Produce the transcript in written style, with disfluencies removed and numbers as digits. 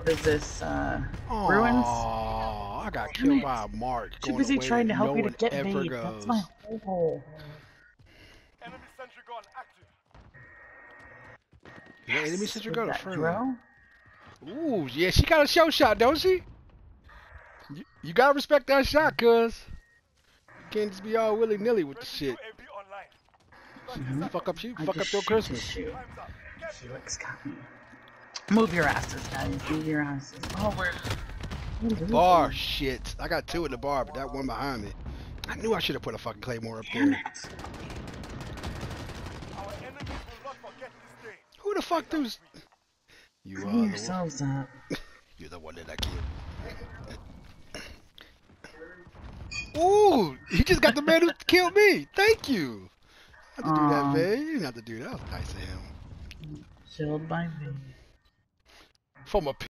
what is this, ruins? Oh, I got Damn killed it. by a mark Too going busy away trying that to no help you to one get ever bait. That's my goes. whole. Enemy sentry gun active. Is that enemy Yes, sentry with gun or that friendly? drill. Ooh, yeah, she got a show shot, don't she? You gotta respect that shot, cuz. You can't just be all willy-nilly with the shit. UAV online. 30 Mhm. seconds. You I fuck just up your shoot to Christmas. shoot. Time's up. Get Felix got me. Move your asses, guys. Move your asses. Oh, we're. Bar shit. I got two in the bar, but that one behind me. I knew I should have put a fucking Claymore up Damn there. it. our enemies will not forget this day. Who the fuck those? You Clean are yourselves up. you're the one that I killed. Ooh, he just got the man who killed me. Thank you. I had to do that, Vay. You didn't have to do that. That was nice of him. Killed by me. From a